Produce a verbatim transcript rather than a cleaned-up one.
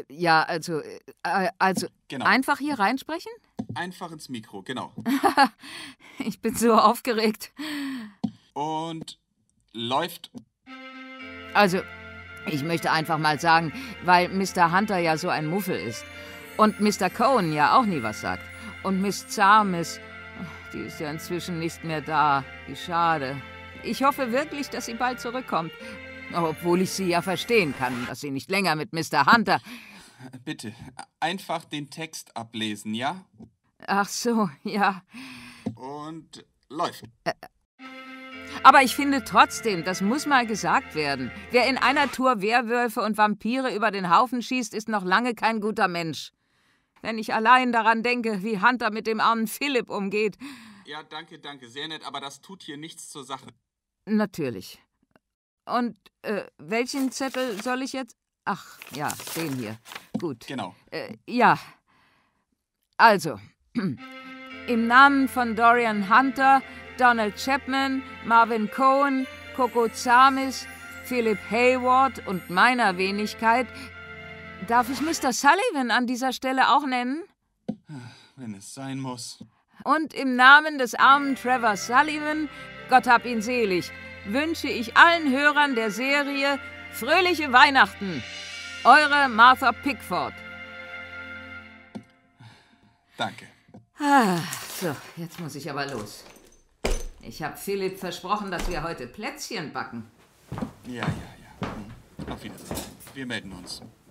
ja, also, äh, also Genau. einfach hier reinsprechen? Einfach ins Mikro, genau. Ich bin so aufgeregt. Und läuft. Also, ich möchte einfach mal sagen, weil Mister Hunter ja so ein Muffel ist und Mister Cohen ja auch nie was sagt und Miss Zarmis, die ist ja inzwischen nicht mehr da. Wie schade. Ich hoffe wirklich, dass sie bald zurückkommt. Obwohl ich sie ja verstehen kann, dass sie nicht länger mit Mister Hunter... Bitte, einfach den Text ablesen, ja? Ach so, ja. Und läuft. Aber ich finde trotzdem, das muss mal gesagt werden. Wer in einer Tour Werwölfe und Vampire über den Haufen schießt, ist noch lange kein guter Mensch. Wenn ich allein daran denke, wie Hunter mit dem armen Philipp umgeht. Ja, danke, danke, sehr nett, aber das tut hier nichts zur Sache. Natürlich. Und äh, welchen Zettel soll ich jetzt... Ach, ja, den hier. Gut. Genau. Äh, ja. Also, im Namen von Dorian Hunter, Donald Chapman, Marvin Cohen, Coco Zarmis, Philip Hayward und meiner Wenigkeit, darf ich Mister Sullivan an dieser Stelle auch nennen? Wenn es sein muss. Und im Namen des armen Trevor Sullivan, Gott hab ihn selig, wünsche ich allen Hörern der Serie fröhliche Weihnachten. Eure Martha Pickford. Danke. Ah, so, jetzt muss ich aber los. Ich habe Philipp versprochen, dass wir heute Plätzchen backen. Ja, ja, ja. Auf Wiedersehen. Wir melden uns.